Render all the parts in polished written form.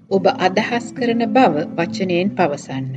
ඔබ අදහස් කරන බව වචනයෙන් පවසන්න.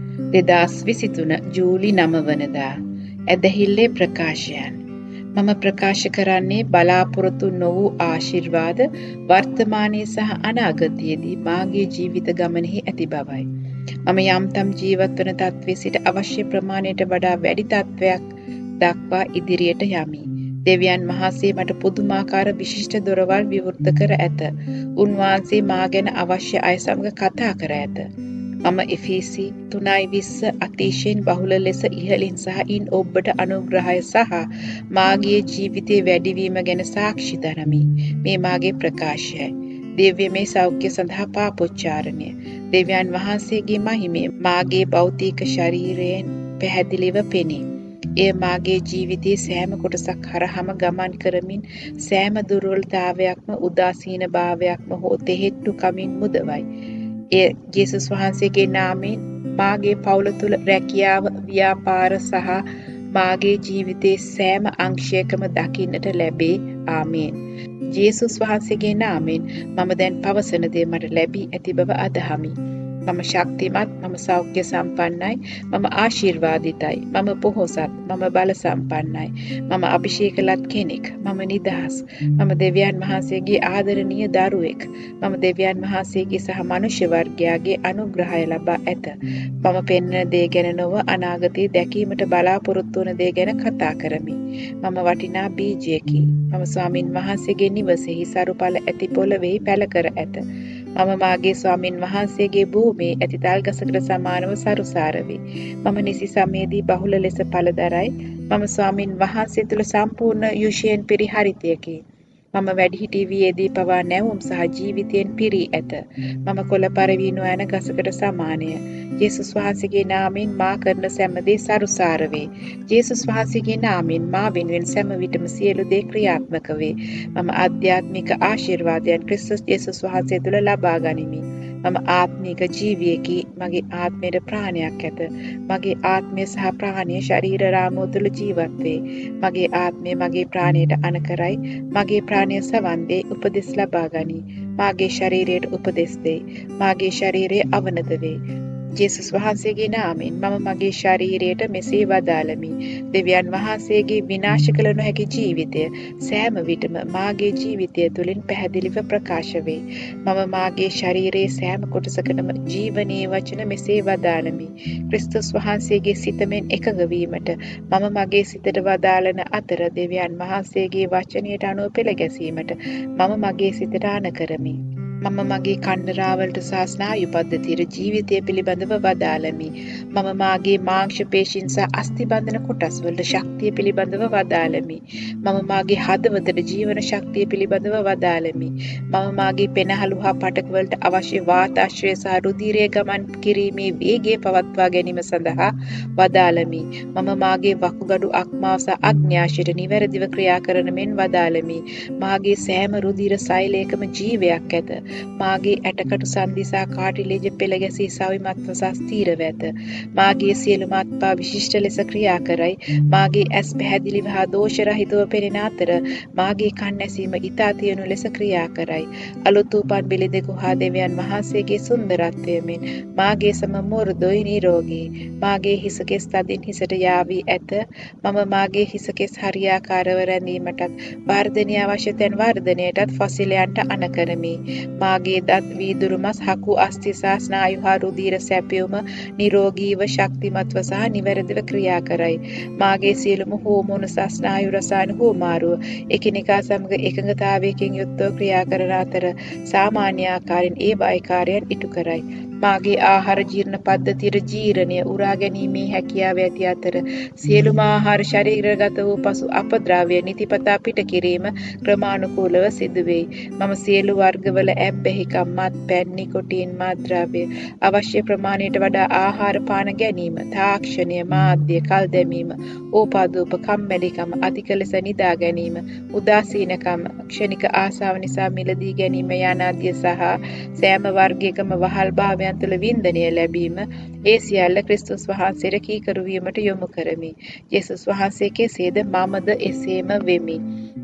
2023 ජූලි 9 වනදා ඇදහිල්ලේ ප්‍රකාශයන්. මම ප්‍රකාශ කරන්නේ බලාපොරොත්තු නොවූ ආශිර්වාද වර්තමානයේ සහ අනාගතයේදී මාගේ ජීවිත ගමනෙහි ඇති බවයි. මම යම්තම් ජීවත් වන තත්ත්වයේ සිට අවශ්‍ය ප්‍රමාණයට වඩා වැඩි තත්ත්වයක් දක්වා ඉදිරියට යමි. දෙවියන් වහන්සේ මට පුදුමාකාර විශිෂ්ට දොරවල් විවෘත කර ඇත. උන්වහන්සේ මා ගැන අවශ්‍ය අය සමග කතා කර ඇත. මම එෆීසි 3:20 අතිශයින් බහුල ලෙස ඉහළින් සහ ඉන් ඔබට අනුග්‍රහය සහ මාගේ ජීවිතයේ වැඩිවීම ගැන සාක්ෂි දරමි. මේ මාගේ ප්‍රකාශයයි. දිව්‍යමය සෞඛ්‍ය සඳහා පාපොච්චාරණය. දෙවියන් වහන්සේගේ මහිමය මාගේ භෞතික ශරීරයෙන් පැහැදිලිව පෙනේ. එය මාගේ ජීවිතයේ සෑම කොටසක් හරහාම ගමන් කරමින් සෑම දුර්වලතාවයක්ම උදාසීන භාවයක්ම හෝ තෙහෙට්ටු කමින් මුදවයි. එය ජේසුස් වහන්සේගේ නාමයෙන් මාගේ පවුල තුළ රැකියාව, ව්‍යාපාර සහ මාගේ ජීවිතයේ සෑම අංශයකම දකින්නට ලැබේ. ආමේන්. ජේසුස් වහන්සේගේ නාමයෙන් මම දැන් පවසන දේ මට ලැබී ඇති බව අදහමි. මම ශක්තිමත්, මම සෞඛ්‍ය සම්පන්නයි, මම ආශිර්වාදිතයි, මම පොහොසත්, මම බල සම්පන්නයි, මම අභිෂේකලත් කෙනෙක්, මම නිදහස්, මම දෙවියන් වහන්සේගේ ආදරණීය දරුවෙක්, මම දෙවියන් වහන්සේගේ සහ මනුෂ්‍ය වර්ගයාගේ අනුග්‍රහය ලබා ඇත. මම පෙන්වන දේ ගැන නොව අනාගතයේ දැකීමට බලාපොරොත්තු වන දේ ගැන කතා කරමි. මම වටිනා බීජයකි. මම ස්වාමින් වහන්සේගේ නිවසේහි සරුඵල ඇති පොළොවේ පැල කර ඇත. මම මාගේ ස්වාමින් වහන්සේගේ භූමියේ ඇති තල් ගසකට සමානව සරුසාර වේ. මම නිසි සමයේදී බහුල ලෙස පළදරයි. මම ස්වාමින් වහන්සේ තුළ සම්පූර්ණ යුෂයෙන් පිරි හරිතයකි. මම වැඩිහිටි වියේදී පවා නැවුම් සහ ජීවිතයෙන් පිරී ඇත. මම කොළ පරවී නොයන ගසකට සමානය. ජේසුස් වහන්සේගේ නාමයෙන් මා කරන සෑම දේ සරුසාර වේ. ජේසුස් වහන්සේගේ නාමයෙන් මා වෙනුවෙන් සෑම විටම සියලු දේ ක්‍රියාත්මක වේ. මම ආධ්‍යාත්මික ආශිර්වාදයන් ක්‍රිස්තුස් ජේසුස් වහන්සේ තුළ ලබා ගනිමි. මම ආත්මික ජීවියෙකි. මගේ ආත්මයට ප්‍රාණයක් ඇත. මගේ ආත්මය සහ ප්‍රාණය ශරීර රාමුව තුළ ජීවත් වේ. මගේ ආත්මය මගේ ප්‍රාණයට අනකරයි. මගේ ප්‍රාණය සවන් දේ උපදෙස් ලබා ගනී. මාගේ ශරීරයට උපදෙස් දෙයි. මාගේ ශරීරය අවනත වේ. ජේසුස් වහන්සේගේ නාමයෙන් මම මගේ ශරීරයට මෙසේ වදාළමි. දෙවියන් වහන්සේගේ විනාශ කළ නොහැකි ජීවිතය සෑම විටම මාගේ ජීවිතය තුළින් පැහැදිලිව ප්‍රකාශ වේ. මම මාගේ ශරීරයේ සෑම කොටසකටම ජීවනීය වචන මෙසේ වදාළමි. ක්‍රිස්තුස් වහන්සේගේ සිතෙන් එකඟ වීමට මම මගේ සිතට වදාළන අතර දෙවියන් වහන්සේගේ වචනයට අනුව පෙළ ගැසීමට මම මගේ සිතට ආන කරමි. මම මගේ කණ්ඩරාවලට සහ ස්නායු පද්ධතියට ජීවිතය පිළිබඳව වදාළමි. මම මාගේ මාංශ පේශීන් සහ අස්ථිබන්ධන කොටස් වලට ශක්තිය පිළිබඳව වදාළමි. මම මාගේ හදවතට ජීවන ශක්තිය පිළිබඳව වදාළමි. මම මාගේ පෙනහළු හා පටක වලට අවශ්‍ය වාතාශ්‍රය සහ රුධිරය ගමන් කිරීමේ වේගය පවත්වා ගැනීම සඳහා වදාළමි. මම මාගේ වකුගඩු අක්මාව සහ අග්න්‍යාශයට නිවැරදිව ක්‍රියා කරන මෙන් වදාළමි. මාගේ සෑම රුධිර සෛලයකම ජීවයක් ඇත. මාගේ ඇටකටු සන්ධි සහ කාටිලේජ පෙළ ගැසී සවිමත්ව සහ ස්ථීරව ඇත. මාගේ සියලුම අත්පා විශිෂ්ට ලෙස ක්‍රියා කරයි. මාගේ ඇස් පැහැදිලිව හා දෝෂ රහිතව පෙනෙන අතර මාගේ කන් ඇසීම ඉතා තියුණු ලෙස ක්‍රියා කරයි. අලුත් උපන් බිලිදෙකු හා දෙවියන් වහන්සේගේ සුන්දරත්වය මෙන් මාගේ සම මුරුදුයි නිරෝගී. මාගේ හිසකෙස් තදින් හිසට යාවී ඇත. මම මාගේ හිසකෙස් හරියාකාරව රැඳීමටත් වර්ධනීය අවශ්‍ය තැන් වර්ධනයටත් ෆොසිලයන්ට අණ කරමි. මාගේ දත් වීදුරු මස් හකු අස්ථි සහ ස්නායු හා රුධිර සැපයුම නිරෝගීව ශක්තිමත්ව සහ නිවැරදිව ක්‍රියා කරයි. මාගේ සියලුම හෝමෝන සහ ස්නායු රසායන හුවමාරුව එකිනෙකා සමග එකඟතාවයකින් යුක්තව ක්‍රියා කරන අතර සාමාන්‍ය ආකාරයෙන් ඒ බාහිකාරයන් ඉටු කරයි. මාගේ ආහාර ජීර්ණ පද්ධතියට ජීර්ණය උරා ගැනීමේ හැකියාව ඇති අතර සියලුම ආහාර ශරීරගත වූ පසු අපද්‍රව්‍ය නිතිපතා පිට කිරීම ක්‍රමානුකූලව සිදු වෙයි. මම සියලු වර්ගවල ඇබ්බැහිකම්, මත්පැන්, නිකොටින්, මත්ද්‍රව්‍ය, අවශ්‍ය ප්‍රමාණයට වඩා ආහාර පාන ගැනීම, තාක්ෂණය, මාධ්‍ය, කල් දැමීම, ඕපාදූප, කම්මැලිකම, අධික ලෙස නිදා ගැනීම, උදාසීනකම, ක්ෂණික ආසාව නිසා මිලදී ගැනීම යනාදිය සහ සෑම වර්ගයකම වහල් භාවයන් තුළ වින්දනය ලැබීම, ඒ සියල්ල ක්‍රිස්තුස් වහන්සේට කීකරු වීමට යොමු කරමි. යේසුස් වහන්සේ කෙසේද මමද එසේම වෙමි.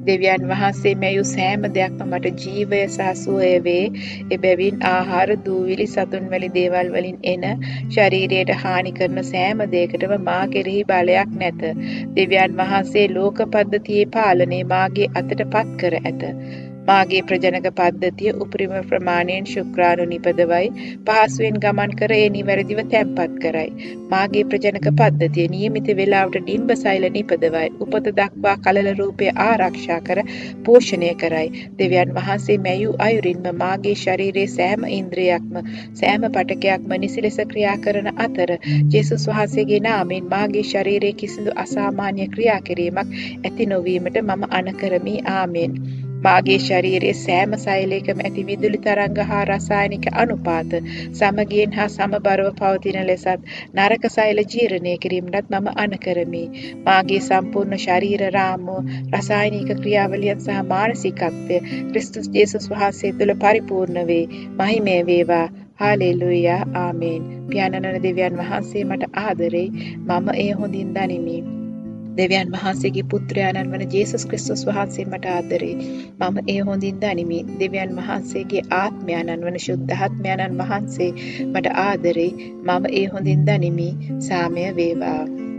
දෙවියන් වහන්සේ මැයු සෑම දෙයක්ම මට ජීවය සහ සුවය වේ. එබැවින් ආහාර, දූවිලි, සතුන් වැනි දේවල් වලින් එන ශරීරයට හානි කරන සෑම දෙයකටම මා කෙරෙහි බලයක් නැත. දෙවියන් වහන්සේ ලෝක පද්ධතියේ පාලනය මාගේ අතට පත් කර ඇත. මාගේ ප්‍රජනක පද්ධතිය උපරිම ප්‍රමාණයෙන් ශුක්‍රාණු නිපදවයි. පහසුවෙන් ගමන් කර ඒ නිවැරදිව තැන්පත් කරයි. මාගේ ප්‍රජනක පද්ධතිය නියමිත වේලාවට ඩිම්බ සෛල නිපදවයි. උපත දක්වා කලල රූපය ආරක්ෂා කර පෝෂණය කරයි. දෙවියන් වහන්සේ මැයූ අයුරින්ම මාගේ ශරීරයේ සෑම ඉන්ද්‍රියක්ම සෑම පටකයක්ම නිසි ලෙස ක්‍රියා කරන අතර ජේසුස් වහන්සේගේ නාමයෙන් මාගේ ශරීරයේ කිසිදු අසාමාන්‍ය ක්‍රියා කිරීමක් ඇති නොවීමට මම අනකරමි. ආමෙන්. මාගේ ශරීරයේ සෑම සෛලයකම ඇති විදුලි තරංග හා රසායනික අනුපාත සමගියෙන් හා සමබරව පවතින ලෙසත් නරක සෛල ජීර්ණය කිරීමටත් මම අනකරමි. මාගේ සම්පූර්ණ ශරීර රාමුව රසායනික ක්‍රියාවලියන් සහ මානසිකත්වය ක්‍රිස්තුස් ජේසුස් වහන්සේ තුළ පරිපූර්ණ වේ. මහිමය වේවා. හාලෙලූයා. ආමේන්. පියාණන් දෙවියන් වහන්සේ මට ආදරෙයි. මම එය හොඳින් දනිමි. දෙවියන් වහන්සේගේ පුත්‍රයාණන් වන ජේසුස් ක්‍රිස්තුස් වහන්සේ මට ආදරේ. මම එය හොඳින් දනිමි. දෙවියන් වහන්සේගේ ආත්මයාණන් වන ශුද්ධාත්මයාණන් වහන්සේ මට ආදරේ. මම එය හොඳින් දනිමි. සාමය වේවා.